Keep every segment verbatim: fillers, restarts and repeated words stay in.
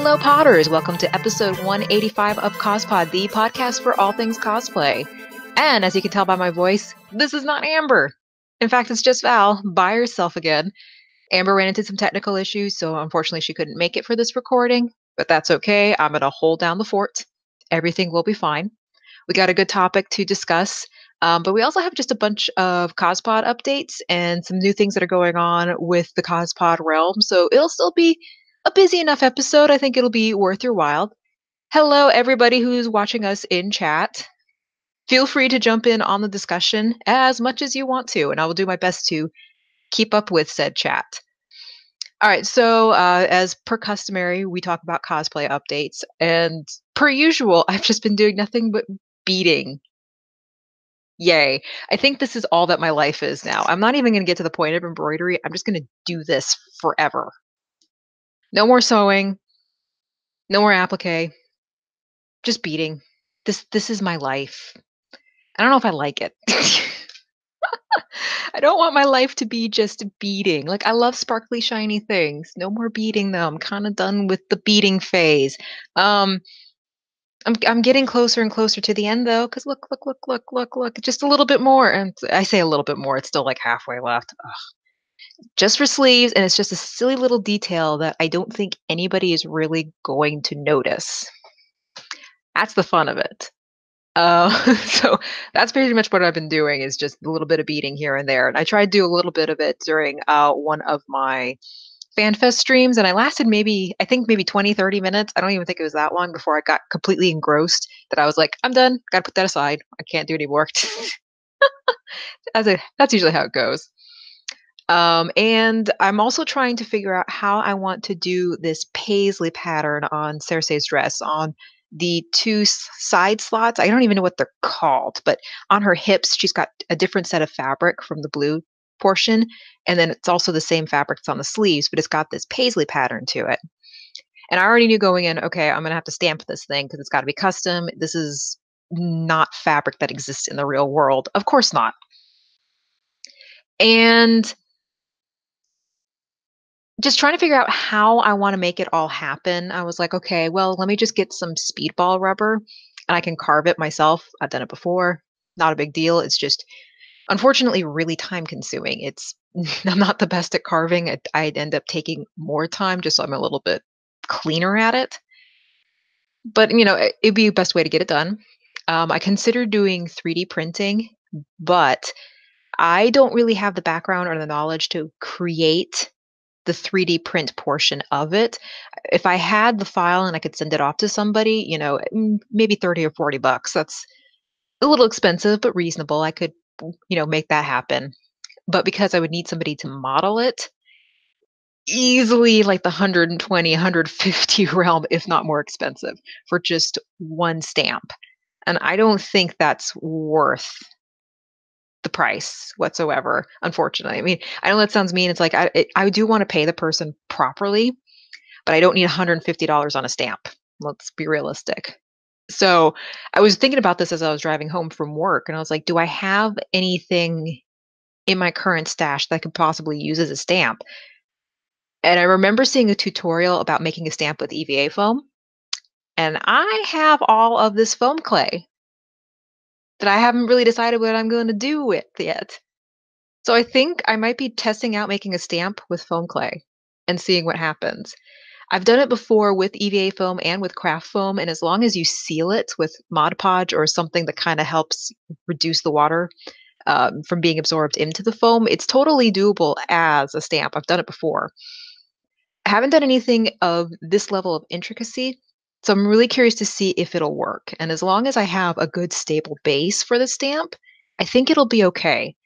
Hello, Potters! Welcome to episode one eighty-five of CosPod, the podcast for all things cosplay. And as you can tell by my voice, this is not Amber. In fact, it's just Val by herself again. Amber ran into some technical issues, so unfortunately she couldn't make it for this recording, but that's okay. I'm going to hold down the fort. Everything will be fine. We got a good topic to discuss, um, but we also have just a bunch of CosPod updates and some new things that are going on with the CosPod realm, so it'll still be a busy enough episode. I think it'll be worth your while. Hello, everybody who's watching us in chat. Feel free to jump in on the discussion as much as you want to, and I will do my best to keep up with said chat. All right, so uh, as per customary, we talk about cosplay updates, and per usual, I've just been doing nothing but beating. Yay. I think this is all that my life is now. I'm not even going to get to the point of embroidery. I'm just going to do this forever. No more sewing. No more applique. Just beating. This this is my life. I don't know if I like it. I don't want my life to be just beating. Like, I love sparkly, shiny things. No more beating them. I'm kind of done with the beating phase. Um, I'm I'm getting closer and closer to the end though, because look, look, look, look, look, look, just a little bit more. And I say a little bit more. It's still like halfway left. Ugh. Just for sleeves, and it's just a silly little detail that I don't think anybody is really going to notice. That's the fun of it. Uh, so that's pretty much what I've been doing, is just a little bit of beating here and there. And I tried to do a little bit of it during uh, one of my FanFest streams, and I lasted maybe, I think maybe twenty, thirty minutes. I don't even think it was that long before I got completely engrossed that I was like, I'm done. Got to put that aside. I can't do any more. That's, a, that's usually how it goes. Um, and I'm also trying to figure out how I want to do this paisley pattern on Cersei's dress on the two s- side slots. I don't even know what they're called, but on her hips, she's got a different set of fabric from the blue portion. And then it's also the same fabric that's on the sleeves, but it's got this paisley pattern to it. And I already knew going in, okay, I'm going to have to stamp this thing because it's got to be custom. This is not fabric that exists in the real world. Of course not. And just trying to figure out how I want to make it all happen. I was like, okay, well, let me just get some speedball rubber and I can carve it myself. I've done it before. Not a big deal. It's just unfortunately really time consuming. It's I'm not the best at carving. I, I'd end up taking more time just so I'm a little bit cleaner at it. But, you know, it, it'd be the best way to get it done. Um, I considered doing three D printing, but I don't really have the background or the knowledge to create the three D print portion of it. If I had the file and I could send it off to somebody, you know, mm, maybe thirty or forty bucks. That's a little expensive, but reasonable. I could, you know, make that happen. But because I would need somebody to model it, easily like the one hundred twenty, one hundred fifty realm, if not more expensive, for just one stamp. And I don't think that's worth the price whatsoever, unfortunately. I mean, I know that sounds mean. It's like I it, I do want to pay the person properly, but I don't need one hundred fifty dollars on a stamp. Let's be realistic. So I was thinking about this as I was driving home from work, and I was like, do I have anything in my current stash that I could possibly use as a stamp? And I remember seeing a tutorial about making a stamp with E V A foam, and I have all of this foam clay that I haven't really decided what I'm going to do with yet. So I think I might be testing out making a stamp with foam clay and seeing what happens. I've done it before with E V A foam and with craft foam, and as long as you seal it with Mod Podge or something that kind of helps reduce the water um, from being absorbed into the foam, it's totally doable as a stamp. I've done it before. I haven't done anything of this level of intricacy, so I'm really curious to see if it'll work. And as long as I have a good stable base for the stamp, I think it'll be okay.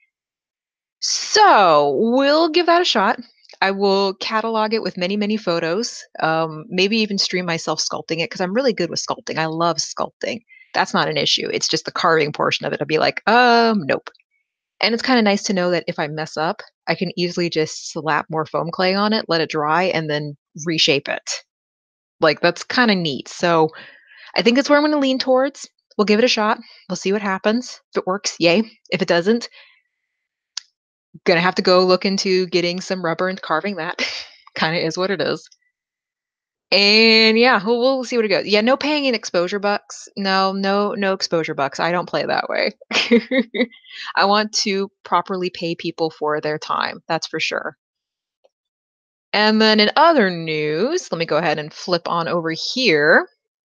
So we'll give that a shot. I will catalog it with many, many photos, um, maybe even stream myself sculpting it because I'm really good with sculpting. I love sculpting. That's not an issue. It's just the carving portion of it. I'll be like, um, nope. And it's kind of nice to know that if I mess up, I can easily just slap more foam clay on it, let it dry, and then reshape it. Like, that's kind of neat. So I think that's where I'm going to lean towards. We'll give it a shot. We'll see what happens. If it works, yay. If it doesn't, gonna have to go look into getting some rubber and carving that. Kind of is what it is. And yeah, we'll, we'll see what it goes. Yeah, no paying in exposure bucks. No, no, no exposure bucks. I don't play that way. I want to properly pay people for their time. That's for sure. And then in other news, let me go ahead and flip on over here.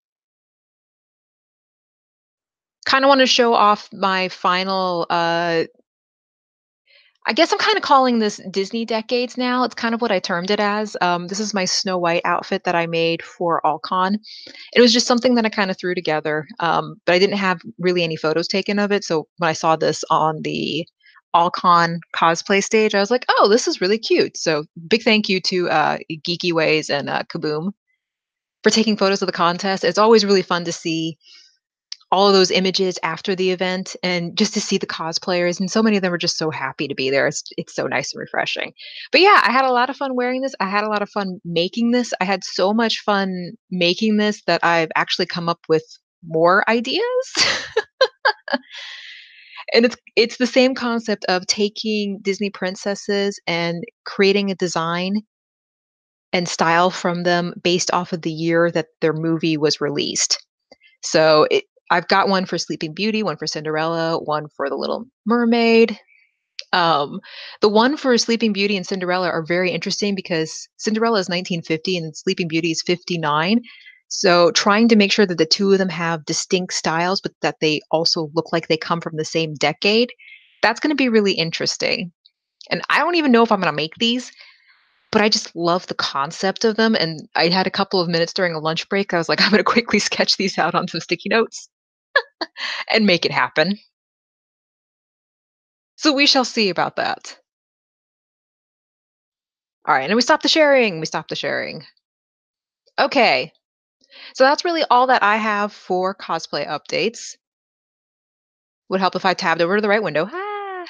Kind of want to show off my final uh I guess I'm kind of calling this Disney decades now. It's kind of what I termed it as. Um, this is my Snow White outfit that I made for AllCon. It was just something that I kind of threw together, um, but I didn't have really any photos taken of it. So when I saw this on the AllCon cosplay stage, I was like, "Oh, this is really cute." So big thank you to uh, Geeky Ways and uh, Kaboom for taking photos of the contest. It's always really fun to see all of those images after the event and just to see the cosplayers, and so many of them are just so happy to be there. It's it's so nice and refreshing. But yeah, I had a lot of fun wearing this. I had a lot of fun making this. I had so much fun making this that I've actually come up with more ideas. And it's it's the same concept of taking Disney princesses and creating a design and style from them based off of the year that their movie was released. So it, I've got one for Sleeping Beauty, one for Cinderella, one for The Little Mermaid. Um, the one for Sleeping Beauty and Cinderella are very interesting because Cinderella is nineteen fifty and Sleeping Beauty is fifty-nine. So trying to make sure that the two of them have distinct styles, but that they also look like they come from the same decade, that's going to be really interesting. And I don't even know if I'm going to make these, but I just love the concept of them. And I had a couple of minutes during a lunch break. I was like, I'm going to quickly sketch these out on some sticky notes and make it happen. So we shall see about that. All right, and we stop the sharing. We stop the sharing. Okay, so that's really all that I have for cosplay updates. Would help if I tabbed over to the right window. Ah.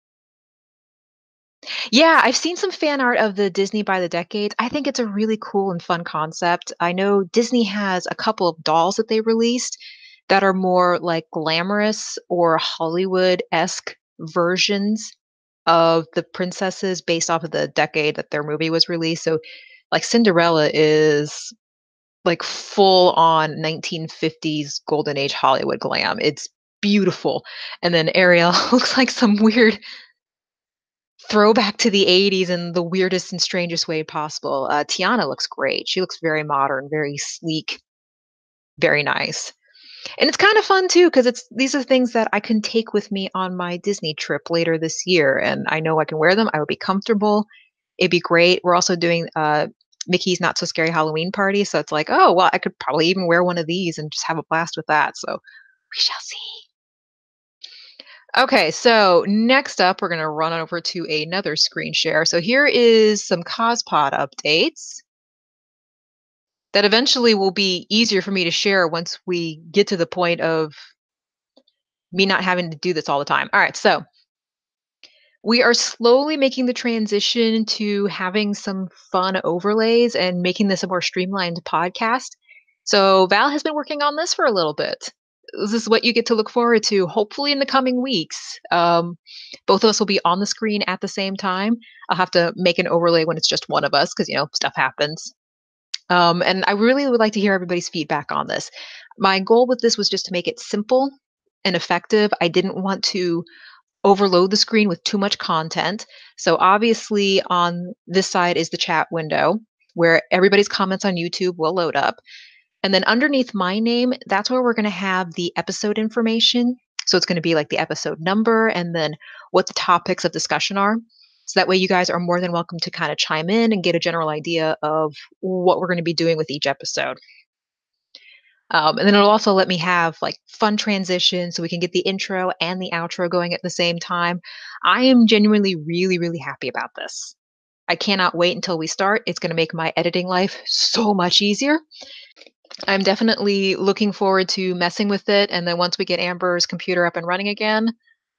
Yeah, I've seen some fan art of the Disney by the Decade. I think it's a really cool and fun concept. I know Disney has a couple of dolls that they released that are more like glamorous or Hollywood-esque versions of the princesses based off of the decade that their movie was released. So, like Cinderella is like full on nineteen fifties golden age Hollywood glam. It's beautiful. And then Ariel looks like some weird throwback to the eighties in the weirdest and strangest way possible. Uh, Tiana looks great. She looks very modern, very sleek, very nice. And it's kind of fun too because it's these are things that I can take with me on my Disney trip later this year, and I know I can wear them. I would be comfortable. It'd be great. We're also doing uh, Mickey's Not So Scary Halloween Party, so it's like, oh well, I could probably even wear one of these and just have a blast with that. So we shall see. Okay, so next up, we're going to run over to another screen share. So here is some CosPod updates that eventually will be easier for me to share once we get to the point of me not having to do this all the time. All right, so we are slowly making the transition to having some fun overlays and making this a more streamlined podcast. So Val has been working on this for a little bit. This is what you get to look forward to, hopefully in the coming weeks. Um, both of us will be on the screen at the same time. I'll have to make an overlay when it's just one of us because, you know, stuff happens. Um, and I really would like to hear everybody's feedback on this. My goal with this was just to make it simple and effective. I didn't want to overload the screen with too much content. So obviously on this side is the chat window where everybody's comments on YouTube will load up. And then underneath my name, that's where we're going to have the episode information. So it's going to be like the episode number and then what the topics of discussion are. So that way you guys are more than welcome to kind of chime in and get a general idea of what we're going to be doing with each episode. Um, and then it'll also let me have like fun transitions so we can get the intro and the outro going at the same time. I am genuinely really, really happy about this. I cannot wait until we start. It's going to make my editing life so much easier. I'm definitely looking forward to messing with it. And then once we get Amber's computer up and running again,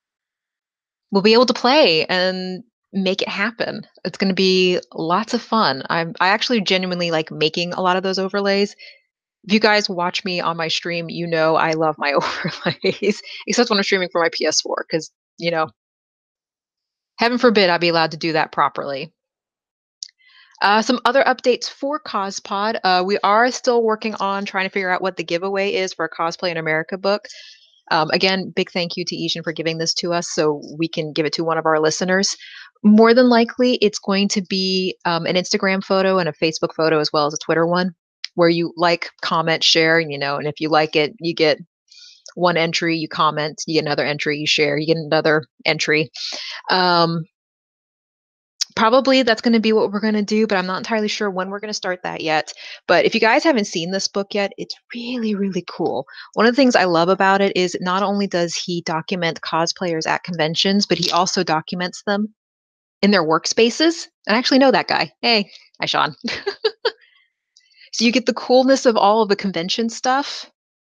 we'll be able to play and make it happen. It's going to be lots of fun. I'm, I actually genuinely like making a lot of those overlays. If you guys watch me on my stream, you know I love my overlays, except when I'm streaming for my P S four, because, you know, heaven forbid I be allowed to do that properly. Uh, some other updates for CosPod. Uh, we are still working on trying to figure out what the giveaway is for a Cosplay in America book. Um, again, big thank you to Ejin for giving this to us so we can give it to one of our listeners. More than likely, it's going to be um, an Instagram photo and a Facebook photo as well as a Twitter one, where you like, comment, share, you know, and if you like it, you get one entry, you comment, you get another entry, you share, you get another entry. Um, Probably that's going to be what we're going to do, but I'm not entirely sure when we're going to start that yet. But if you guys haven't seen this book yet, it's really, really cool. One of the things I love about it is not only does he document cosplayers at conventions, but he also documents them in their workspaces. And I actually know that guy. Hey, hi, Sean. So you get the coolness of all of the convention stuff.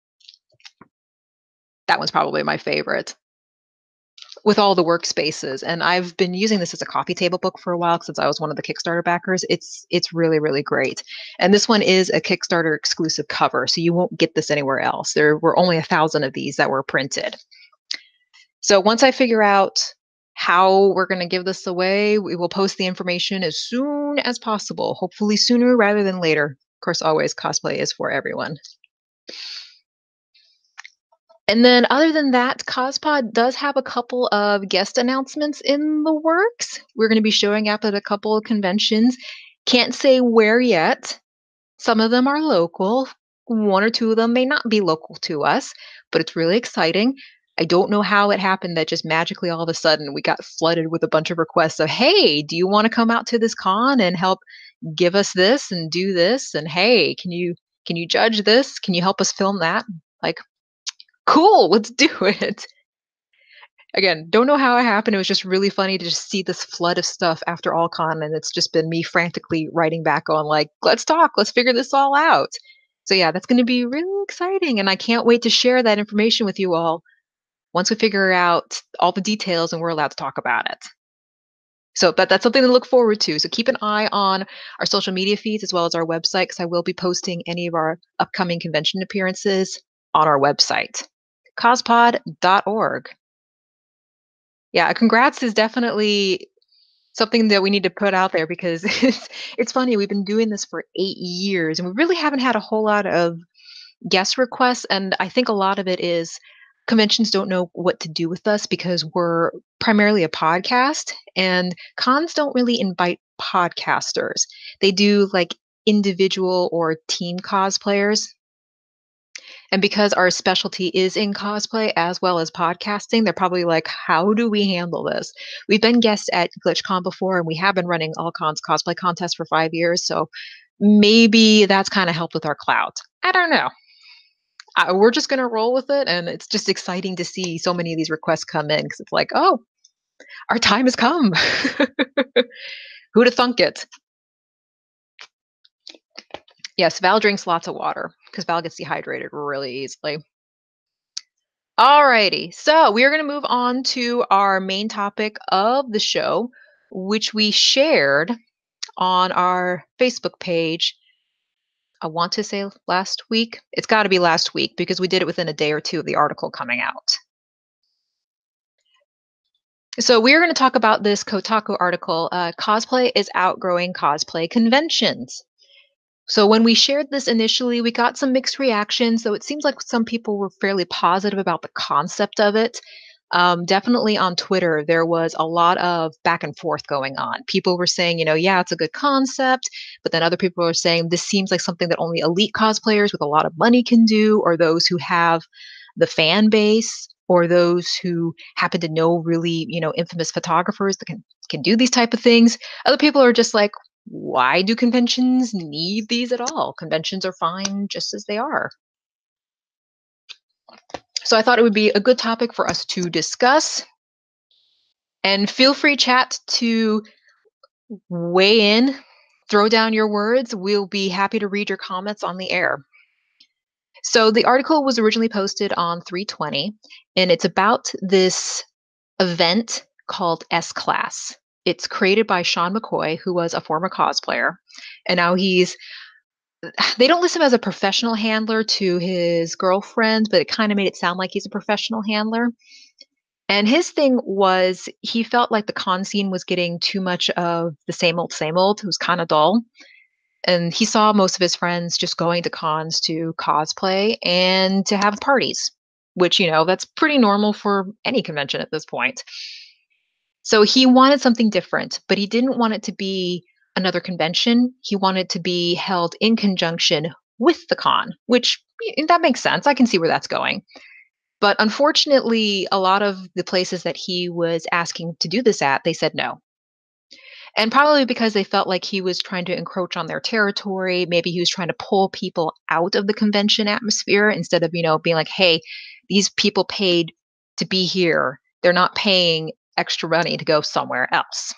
That one's probably my favorite, with all the workspaces. And I've been using this as a coffee table book for a while since I was one of the Kickstarter backers. It's it's really, really great. And this one is a Kickstarter exclusive cover, so you won't get this anywhere else. There were only a thousand of these that were printed. So once I figure out how we're going to give this away, we will post the information as soon as possible, hopefully sooner rather than later. Of course, always cosplay is for everyone. And then other than that, CosPod does have a couple of guest announcements in the works. We're going to be showing up at a couple of conventions. Can't say where yet. Some of them are local. One or two of them may not be local to us, but it's really exciting. I don't know how it happened that just magically all of a sudden we got flooded with a bunch of requests of, hey, do you want to come out to this con and help give us this and do this? And hey, can you can you judge this? Can you help us film that? Like, cool, let's do it. Again, don't know how it happened. It was just really funny to just see this flood of stuff after all con, and it's just been me frantically writing back on like, let's talk, let's figure this all out. So yeah, that's going to be really exciting, and I can't wait to share that information with you all once we figure out all the details and we're allowed to talk about it. So but that's something to look forward to. So keep an eye on our social media feeds as well as our website, because I will be posting any of our upcoming convention appearances on our website, cospod dot org. Yeah, congrats is definitely something that we need to put out there because it's, it's funny. We've been doing this for eight years and we really haven't had a whole lot of guest requests. And I think a lot of it is conventions don't know what to do with us because we're primarily a podcast and cons don't really invite podcasters. They do like individual or team cosplayers. And because our specialty is in cosplay as well as podcasting, they're probably like, how do we handle this? We've been guests at GlitchCon before, and we have been running all cons cosplay contests for five years. So maybe that's kind of helped with our clout. I don't know. Uh, we're just going to roll with it. And it's just exciting to see so many of these requests come in because it's like, oh, our time has come. Who'd have thunk it? Yes, Val drinks lots of water because Val gets dehydrated really easily. Alrighty, so we are going to move on to our main topic of the show, which we shared on our Facebook page. I want to say last week. It's got to be last week because we did it within a day or two of the article coming out. So we're going to talk about this Kotaku article, uh, Cosplay is Outgrowing Cosplay Conventions. So when we shared this initially, we got some mixed reactions, though it seems like some people were fairly positive about the concept of it. Um, definitely on Twitter, there was a lot of back and forth going on. People were saying, you know, yeah, it's a good concept, but then other people were saying this seems like something that only elite cosplayers with a lot of money can do, or those who have the fan base, or those who happen to know really, you know, infamous photographers that can can do these type of things. Other people are just like, why do conventions need these at all? Conventions are fine just as they are. So I thought it would be a good topic for us to discuss. And feel free, chat, to weigh in, throw down your words. We'll be happy to read your comments on the air. So the article was originally posted on three twenty, and it's about this event called S-Class. It's created by Sean McCoy, who was a former cosplayer, and now he's they don't list him as a professional handler to his girlfriend, but it kind of made it sound like he's a professional handler. And his thing was he felt like the con scene was getting too much of the same old, same old. It was kind of dull. And he saw most of his friends just going to cons to cosplay and to have parties, which, you know, that's pretty normal for any convention at this point. So he wanted something different, but he didn't want it to be another convention. He wanted to be held in conjunction with the con, which y- that makes sense. I can see where that's going. But unfortunately, a lot of the places that he was asking to do this at, they said no. And probably because they felt like he was trying to encroach on their territory. Maybe he was trying to pull people out of the convention atmosphere instead of, you know, being like, hey, these people paid to be here. They're not paying extra money to go somewhere else.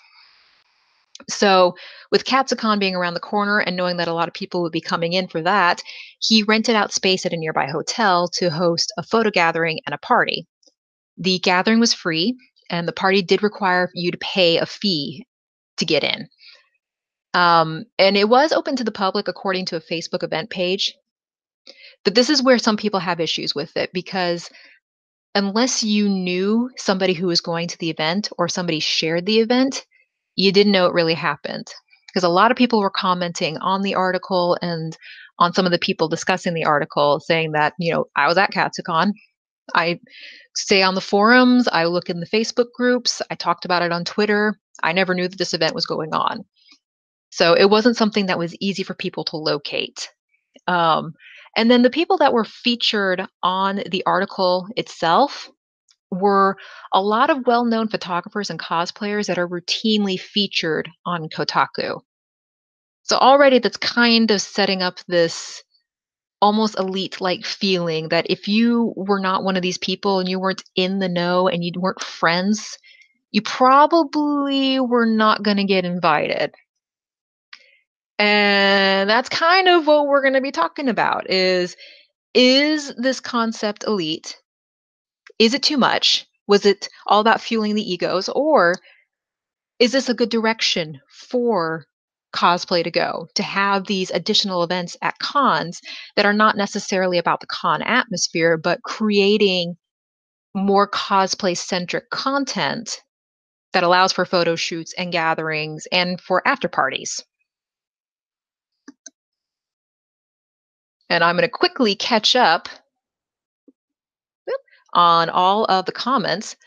So, with Katsucon being around the corner and knowing that a lot of people would be coming in for that, he rented out space at a nearby hotel to host a photo gathering and a party. The gathering was free, and the party did require you to pay a fee to get in. Um, and it was open to the public according to a Facebook event page. But this is where some people have issues with it because unless you knew somebody who was going to the event or somebody shared the event, you didn't know it really happened. Because a lot of people were commenting on the article and on some of the people discussing the article saying that, you know, I was at Katsucon. I stay on the forums, I look in the Facebook groups, I talked about it on Twitter. I never knew that this event was going on. So it wasn't something that was easy for people to locate. Um, and then the people that were featured on the article itself were a lot of well known photographers and cosplayers that are routinely featured on Kotaku. So already that's kind of setting up this almost elite like feeling that if you were not one of these people and you weren't in the know and you weren't friends, you probably were not going to get invited. And that's kind of what we're going to be talking about is is this concept elite? Is it too much? Was it all about fueling the egos or is this a good direction for cosplay to go to have these additional events at cons that are not necessarily about the con atmosphere but creating more cosplay centric content that allows for photo shoots and gatherings and for after parties. And I'm going to quickly catch up on all of the comments.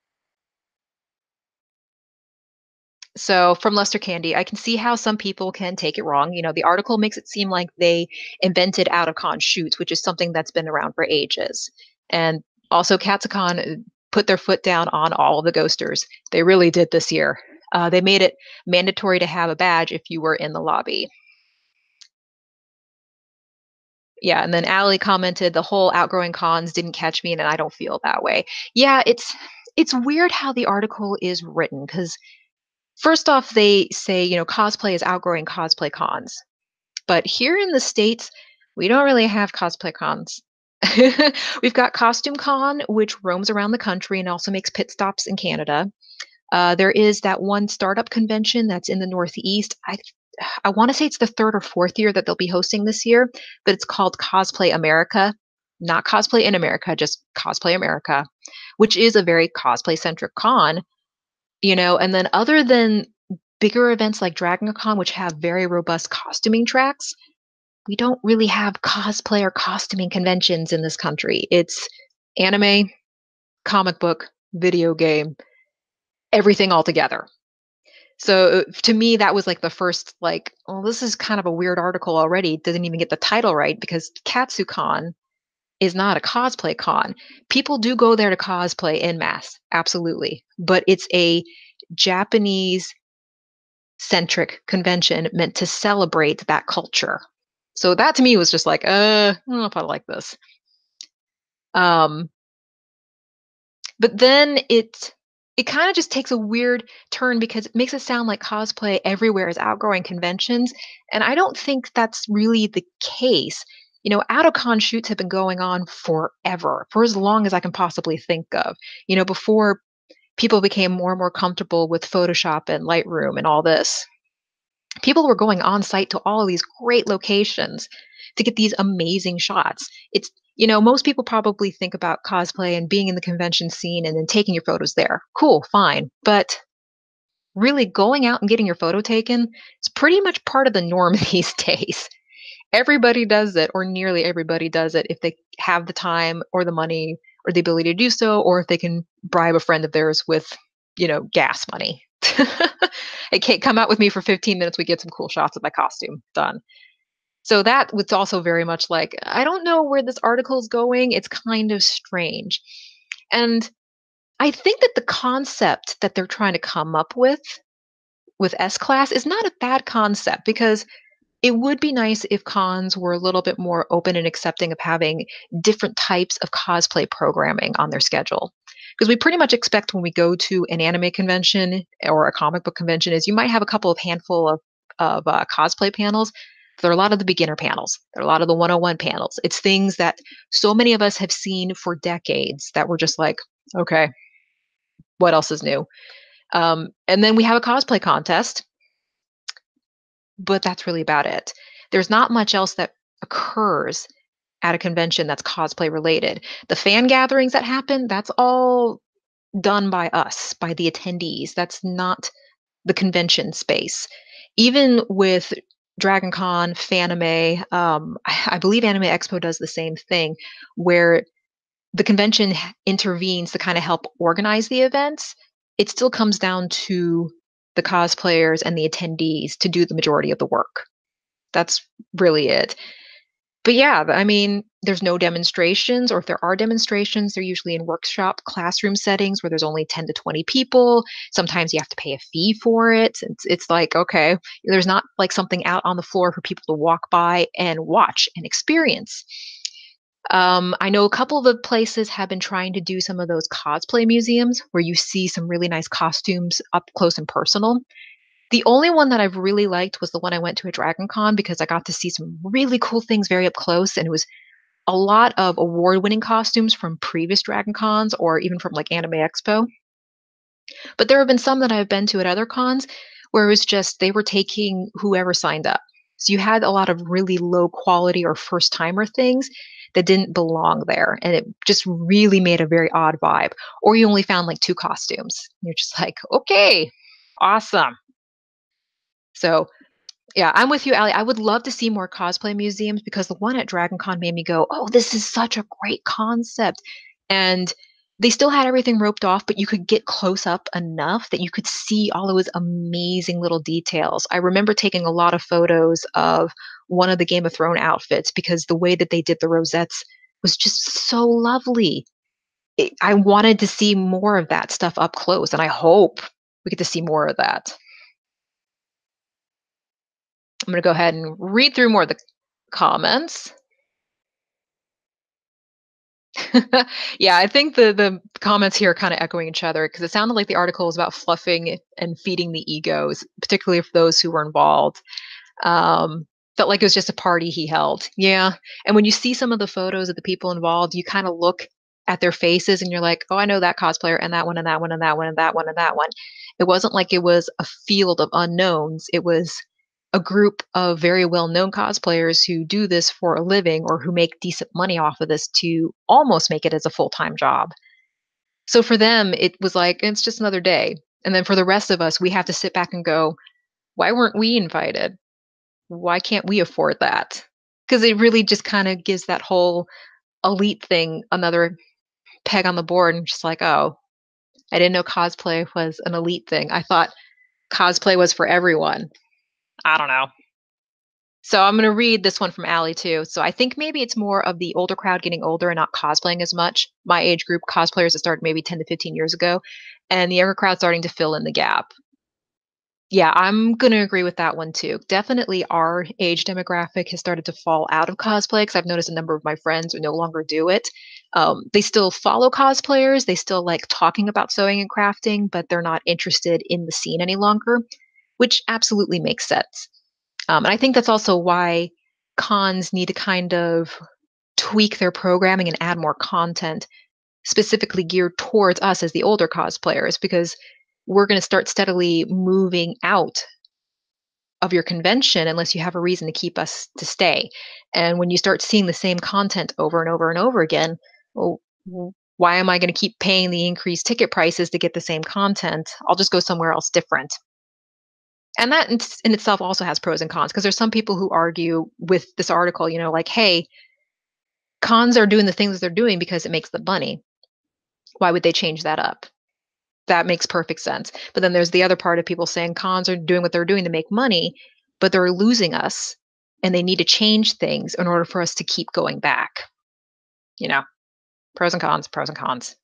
So from Lester Candy, I can see how some people can take it wrong. You know, the article makes it seem like they invented out of con shoots, which is something that's been around for ages. And also, Katsucon put their foot down on all of the ghosters. They really did this year. Uh, they made it mandatory to have a badge if you were in the lobby. Yeah, and then Allie commented, the whole outgrowing cons didn't catch me, and I don't feel that way. Yeah, it's it's weird how the article is written because first off, they say, you know, cosplay is outgrowing cosplay cons. But here in the States, we don't really have cosplay cons. We've got Costume Con, which roams around the country and also makes pit stops in Canada. Uh, there is that one startup convention that's in the Northeast. I I want to say it's the third or fourth year that they'll be hosting this year, but it's called Cosplay America, not Cosplay in America, just Cosplay America, which is a very cosplay centric con, you know. And then other than bigger events like DragonCon, which have very robust costuming tracks, we don't really have cosplay or costuming conventions in this country. It's anime, comic book, video game, everything all together. So to me, that was like the first, like, well, this is kind of a weird article already. It doesn't even get the title right because KatsuCon is not a cosplay con. People do go there to cosplay en masse, absolutely. But it's a Japanese centric convention meant to celebrate that culture. So that to me was just like, uh, I don't know if I like this. Um, but then it it kind of just takes a weird turn because it makes it sound like cosplay everywhere is outgrowing conventions, and I don't think that's really the case. You know, out-of-con shoots have been going on forever, for as long as I can possibly think of. You know, before people became more and more comfortable with Photoshop and Lightroom and all this. People were going on site to all of these great locations to get these amazing shots. It's You know, most people probably think about cosplay and being in the convention scene and then taking your photos there. Cool, fine. But really going out and getting your photo taken is pretty much part of the norm these days. Everybody does it, or nearly everybody does it if they have the time or the money or the ability to do so, or if they can bribe a friend of theirs with, you know, gas money. Hey, Kate, come out with me for fifteen minutes. We get some cool shots of my costume. Done. So that was also very much like, I don't know where this article is going. It's kind of strange. And I think that the concept that they're trying to come up with with S class is not a bad concept because it would be nice if cons were a little bit more open and accepting of having different types of cosplay programming on their schedule. Because we pretty much expect when we go to an anime convention or a comic book convention is you might have a couple of handful of, of uh, cosplay panels. There are a lot of the beginner panels. There are a lot of the one oh one panels. It's things that so many of us have seen for decades that we're just like, okay, what else is new? Um, and then we have a cosplay contest, but that's really about it. There's not much else that occurs at a convention that's cosplay related. The fan gatherings that happen, that's all done by us, by the attendees. That's not the convention space. Even with Dragon Con, Fanime, um, I, I believe Anime Expo does the same thing, where the convention intervenes to kind of help organize the events. It still comes down to the cosplayers and the attendees to do the majority of the work. That's really it. But yeah, I mean, there's no demonstrations, or if there are demonstrations, they're usually in workshop classroom settings where there's only ten to twenty people. Sometimes you have to pay a fee for it. It's, it's like, okay, there's not like something out on the floor for people to walk by and watch and experience. Um, I know a couple of the places have been trying to do some of those cosplay museums where you see some really nice costumes up close and personal. The only one that I've really liked was the one I went to at Dragon Con because I got to see some really cool things very up close, and it was a lot of award-winning costumes from previous Dragon Cons or even from like Anime Expo. But there have been some that I've been to at other cons where it was just they were taking whoever signed up. So you had a lot of really low quality or first timer things that didn't belong there. And it just really made a very odd vibe. Or you only found like two costumes. You're just like, okay, awesome. So yeah, I'm with you, Allie. I would love to see more cosplay museums because the one at Dragon Con made me go, oh, this is such a great concept. And they still had everything roped off, but you could get close up enough that you could see all of those amazing little details. I remember taking a lot of photos of one of the Game of Thrones outfits because the way that they did the rosettes was just so lovely. It, I wanted to see more of that stuff up close, and I hope we get to see more of that. I'm going to go ahead and read through more of the comments. Yeah, I think the the comments here are kind of echoing each other because it sounded like the article was about fluffing and feeding the egos, particularly for those who were involved. Um, felt like it was just a party he held. Yeah, and when you see some of the photos of the people involved, you kind of look at their faces and you're like, oh, I know that cosplayer and that one and that one and that one and that one and that one. It wasn't like it was a field of unknowns. It was a group of very well-known cosplayers who do this for a living or who make decent money off of this to almost make it as a full-time job. So for them, it was like, it's just another day. And then for the rest of us, we have to sit back and go, why weren't we invited? Why can't we afford that? Because it really just kind of gives that whole elite thing another peg on the board and just like, oh, I didn't know cosplay was an elite thing. I thought cosplay was for everyone. I don't know. So I'm going to read this one from Allie too. So I think maybe it's more of the older crowd getting older and not cosplaying as much. My age group cosplayers that started maybe ten to fifteen years ago, and the younger crowd starting to fill in the gap. Yeah, I'm going to agree with that one too. Definitely our age demographic has started to fall out of cosplay because I've noticed a number of my friends who no longer do it. Um, they still follow cosplayers. They still like talking about sewing and crafting, but they're not interested in the scene any longer, which absolutely makes sense. Um, and I think that's also why cons need to kind of tweak their programming and add more content specifically geared towards us as the older cosplayers, because we're going to start steadily moving out of your convention unless you have a reason to keep us to stay. And when you start seeing the same content over and over and over again, well, w- why am I going to keep paying the increased ticket prices to get the same content? I'll just go somewhere else different. And that in, in itself also has pros and cons because there's some people who argue with this article, you know, like, hey, cons are doing the things they're doing because it makes them money. Why would they change that up? That makes perfect sense. But then there's the other part of people saying cons are doing what they're doing to make money, but they're losing us and they need to change things in order for us to keep going back. You know, pros and cons, pros and cons.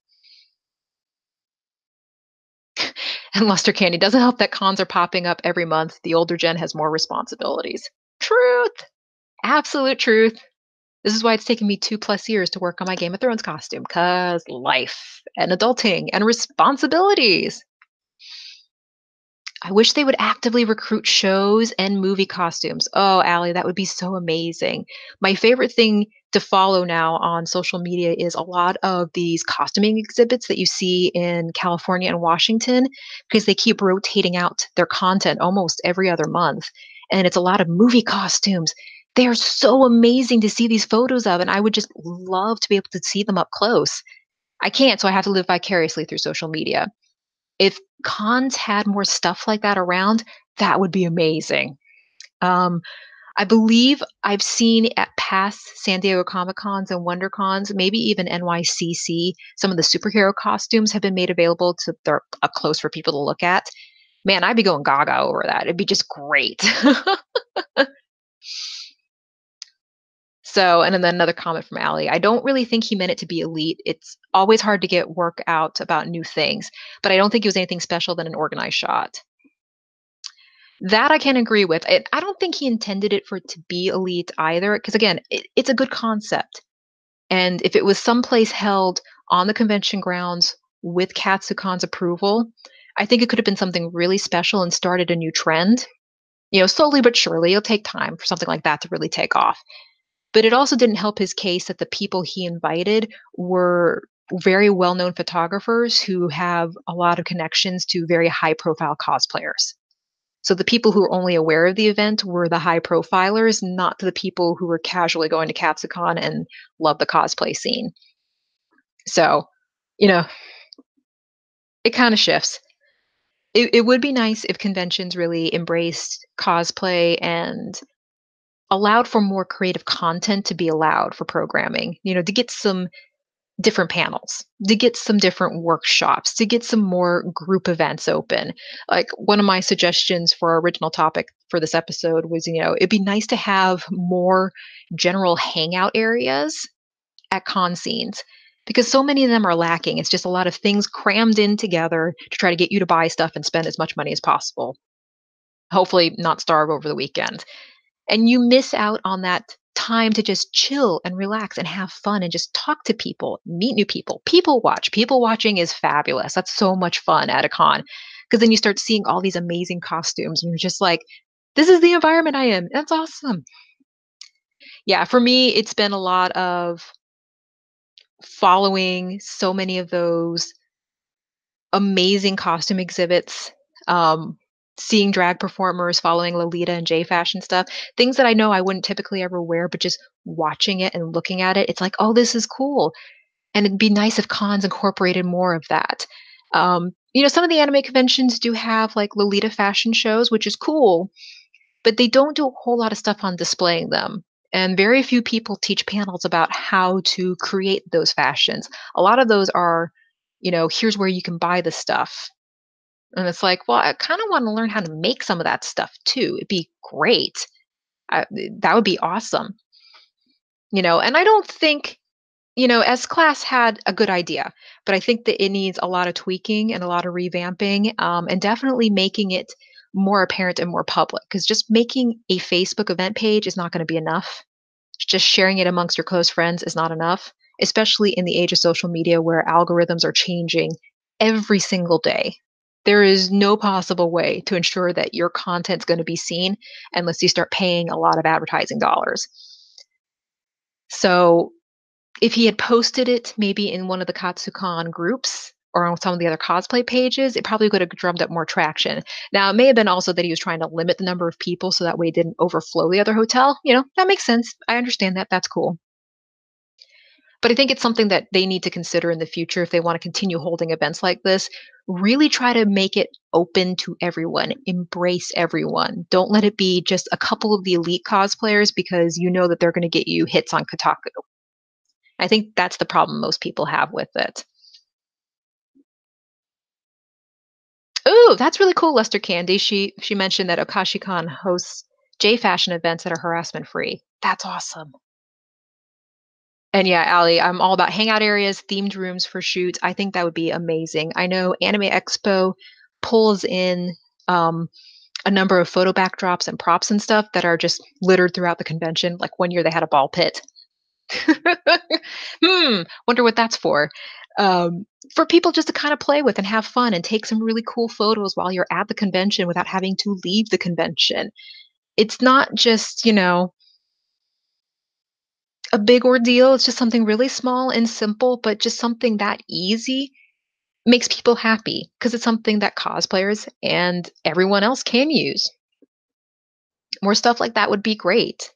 And Luster Candy doesn't help that cons are popping up every month. The older gen has more responsibilities. Truth. Absolute truth. This is why it's taken me two plus years to work on my Game of Thrones costume, because life and adulting and responsibilities. I wish they would actively recruit shows and movie costumes. Oh, Allie, that would be so amazing. My favorite thing to follow now on social media is a lot of these costuming exhibits that you see in California and Washington because they keep rotating out their content almost every other month. And it's a lot of movie costumes. They are so amazing to see these photos of, and I would just love to be able to see them up close. I can't, so I have to live vicariously through social media. If cons had more stuff like that around, that would be amazing. Um, I believe I've seen at past San Diego Comic Cons and WonderCons, maybe even N Y C C, some of the superhero costumes have been made available to they're up close for people to look at. Man, I'd be going gaga over that. It'd be just great. So, and then another comment from Allie. I don't really think he meant it to be elite. It's always hard to get work out about new things, but I don't think it was anything special than an organized shot. That I can agree with. It, I don't think he intended it for it to be elite either, because again, it, it's a good concept. And if it was someplace held on the convention grounds with Katsucon's approval, I think it could have been something really special and started a new trend. You know, slowly but surely, it'll take time for something like that to really take off. But it also didn't help his case that the people he invited were very well known photographers who have a lot of connections to very high profile cosplayers. So the people who were only aware of the event were the high profilers, not the people who were casually going to Katsucon and love the cosplay scene. So, you know, it kind of shifts. It, it would be nice if conventions really embraced cosplay and allowed for more creative content to be allowed for programming, you know, to get some different panels, to get some different workshops, to get some more group events open. Like one of my suggestions for our original topic for this episode was, you know, it'd be nice to have more general hangout areas at con scenes because so many of them are lacking. It's just a lot of things crammed in together to try to get you to buy stuff and spend as much money as possible. Hopefully, not starve over the weekend. And you miss out on that time to just chill and relax and have fun and just talk to people, meet new people, people watch. People watching is fabulous. That's so much fun at a con because then you start seeing all these amazing costumes and you're just like, this is the environment I am. That's awesome. Yeah, for me, it's been a lot of following so many of those amazing costume exhibits, um, seeing drag performers, following Lolita and J fashion stuff, things that I know I wouldn't typically ever wear, but just watching it and looking at it, it's like, oh, this is cool. And it'd be nice if cons incorporated more of that. Um, you know, some of the anime conventions do have like Lolita fashion shows, which is cool, but they don't do a whole lot of stuff on displaying them. And very few people teach panels about how to create those fashions. A lot of those are, you know, here's where you can buy the stuff. And it's like, well, I kind of want to learn how to make some of that stuff too. It'd be great. I, that would be awesome. You know, and I don't think, you know, S Class had a good idea, but I think that it needs a lot of tweaking and a lot of revamping, um, and definitely making it more apparent and more public. Because just making a Facebook event page is not going to be enough. Just sharing it amongst your close friends is not enough, especially in the age of social media where algorithms are changing every single day. There is no possible way to ensure that your content's going to be seen unless you start paying a lot of advertising dollars. So if he had posted it maybe in one of the Katsucon groups, or on some of the other cosplay pages, it probably could have drummed up more traction. Now, it may have been also that he was trying to limit the number of people so that way it didn't overflow the other hotel. You know, that makes sense. I understand that. That's cool. But I think it's something that they need to consider in the future if they want to continue holding events like this. Really try to make it open to everyone, embrace everyone. Don't let it be just a couple of the elite cosplayers because you know that they're going to get you hits on Kotaku. I think that's the problem most people have with it. Ooh, that's really cool, Lester Candy. She she mentioned that OkashiCon hosts J fashion events that are harassment free. That's awesome. And yeah, Allie, I'm all about hangout areas, themed rooms for shoots. I think that would be amazing. I know Anime Expo pulls in um, a number of photo backdrops and props and stuff that are just littered throughout the convention. Like one year they had a ball pit. Hmm, wonder what that's for. Um, for people just to kind of play with and have fun and take some really cool photos while you're at the convention without having to leave the convention. It's not just, you know, a big ordeal. It's just something really small and simple, but just something that easy makes people happy because it's something that cosplayers and everyone else can use. More stuff like that would be great.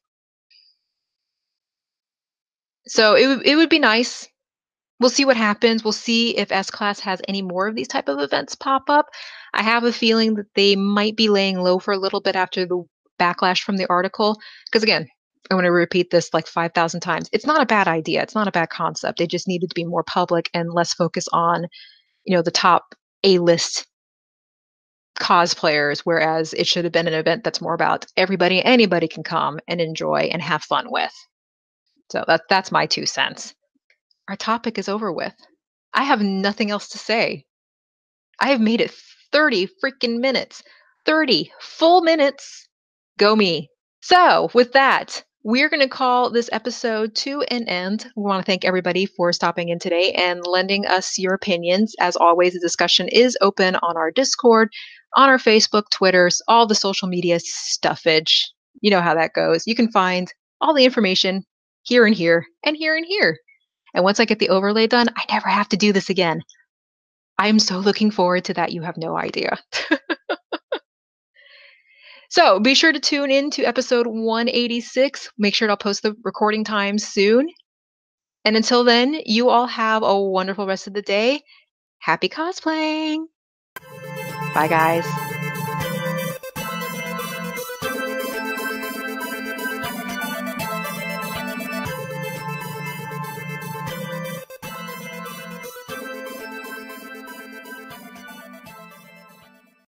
So it would it would be nice. We'll see what happens. We'll see if S-Class has any more of these type of events pop up. I have a feeling that they might be laying low for a little bit after the backlash from the article. Because again, I want to repeat this like five thousand times. It's not a bad idea. It's not a bad concept. It just needed to be more public and less focus on, you know, the top A-list cosplayers, whereas it should have been an event that's more about everybody, anybody can come and enjoy and have fun with. So that, that's my two cents. Our topic is over with. I have nothing else to say. I have made it thirty freaking minutes. thirty full minutes. Go me. So, with that, we're going to call this episode to an end. We want to thank everybody for stopping in today and lending us your opinions. As always, the discussion is open on our Discord, on our Facebook, Twitters, all the social media stuffage. You know how that goes. You can find all the information here and here and here and here. And once I get the overlay done, I never have to do this again. I'm so looking forward to that. You have no idea. So be sure to tune in to episode one eighty-six. Make sure to post the recording time soon. And until then, you all have a wonderful rest of the day. Happy cosplaying. Bye, guys.